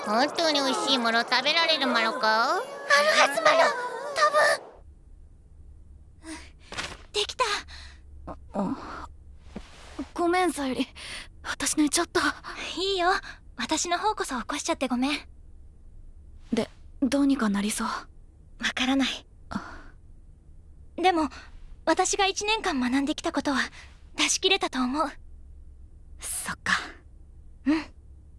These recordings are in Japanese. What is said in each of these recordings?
本当に美味しいもの食べられるマロか？ あるはずマロ、多分。できた。 ごめんさゆり、私寝ちゃった。 いいよ、私の方こそ起こしちゃってごめん。 で、どうにかなりそう？ わからない。でも私が1年間学んできたことは出し切れたと思う。 そっか。 うん。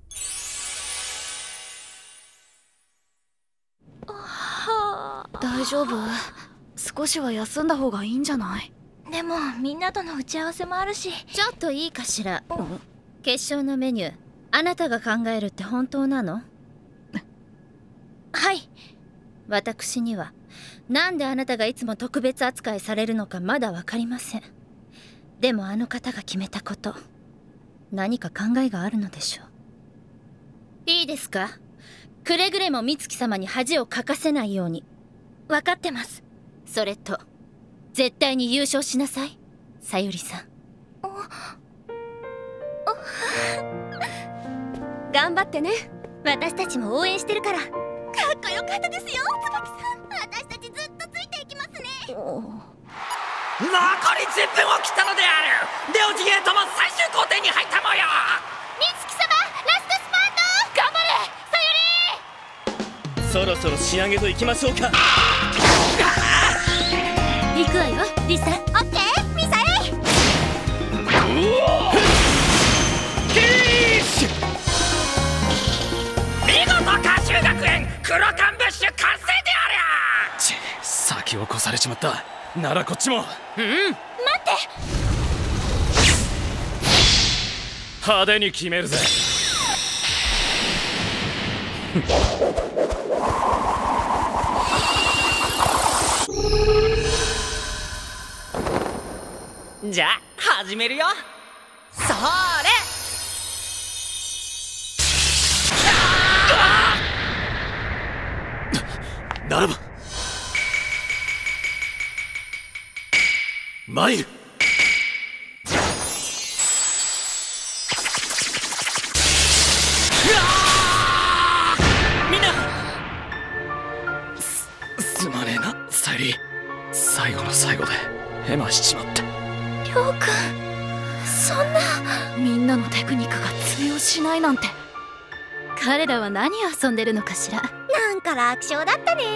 大丈夫？少しは休んだ方がいいんじゃない？ でもみんなとの打ち合わせもあるし。 ちょっといいかしら。決勝のメニュー、あなたが考えるって本当なの？ はい。 私にはなんであなたがいつも特別扱いされるのかまだ分かりません。でもあの方が決めたこと、何か考えがあるのでしょう。いいですか？くれぐれも美月様に恥をかかせないように。 分かってます。 それと絶対に優勝しなさい、さゆりさん。 頑張ってね。私たちも応援してるから。かっこよかったですよ、椿さん。私たちずっとついていきますね。 残り10分を切ったのである。レオジゲートも最終工程に入った模様。 美月様、ラストスパート。頑張れ、さゆり。 そろそろ仕上げといきましょうか。 行くわよ、リサ。オッケー、ミサイ。 見事歌集学園黒缶ブッシュ完成でありゃ。 先を越されちまった。ならこっちも。 待って。 派手に決めるぜ。 じゃあ始めるよ。それ。 ならば参る。 みんなすまねえな、さゆり。最後の最後でヘマしちまって。 りょうくん、そんな。みんなのテクニックが通用しないなんて。 彼らは何を遊んでるのかしら。 なんか楽勝だったね。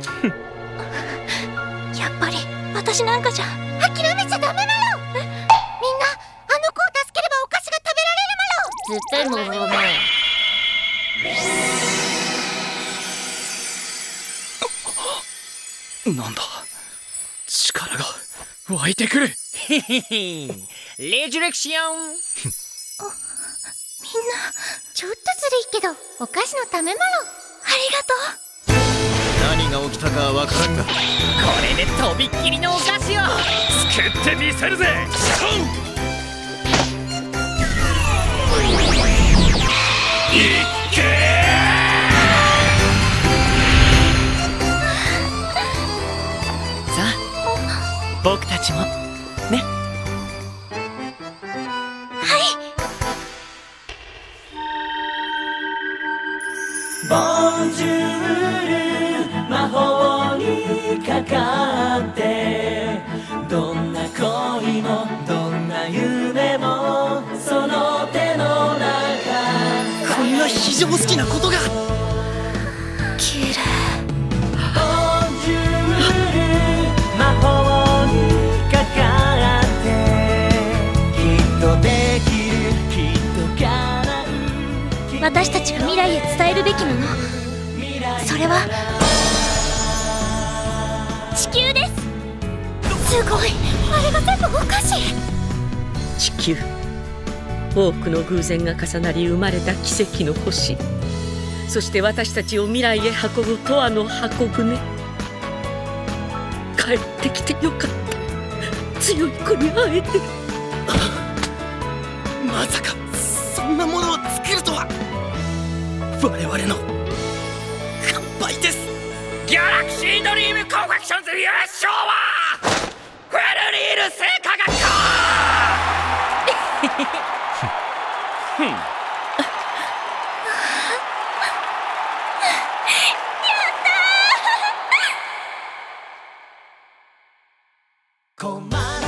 やっぱり私なんかじゃ諦めちゃダメだよ。みんなあの子を助ければお菓子が食べられる絶対もうね。 なんだ、力が湧いてくる。 レジュレクション。 みんなちょっとずるいけどお菓子のためマロ。ありがとう。 何が起きたかわからんが、 これでとびっきりのお菓子を作ってみせるぜ。いっけー。さあ僕たちもね。 ボンジュール魔法にかかってどんな恋もどんな夢もその手の中。 こんな非常識なことが。 綺麗。 ボンジュール魔法にかかってきっとできるきっと叶う。 私たちが未来へ伝えるべきもの、それは地球です。すごい、あれが全部お菓子。 地球、多くの偶然が重なり生まれた奇跡の星、そして私たちを未来へ運ぶ永遠の箱舟。帰ってきてよかった。強い子に会えて。 まさかそんなものを作るとは。我々の乾杯です。 ギャラクシードリームコンフェクションズ優勝はフェルリール製菓学校。 困